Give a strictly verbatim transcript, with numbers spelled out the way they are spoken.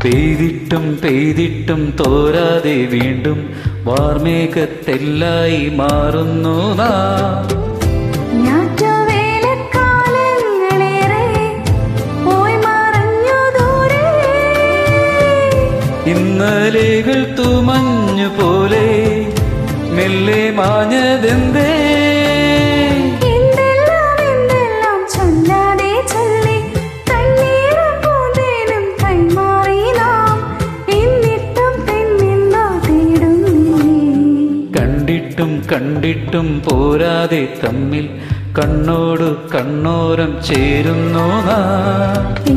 പെയ്തിട്ടും പെയ്തിട്ടും തോരാതെ വീണ്ടും വാർമേഘത്തെല്ലായി മാറുന്നു നാം. ഇന്നലെകൾ തുമഞ്ഞു പോലെ മെല്ലെ മാഞ്ഞതെന്തേ? കണ്ടിട്ടും കണ്ടിട്ടും പോരാതെ തമ്മിൽ കണ്ണോടു കണ്ണോരം ചേരുന്നു നാം.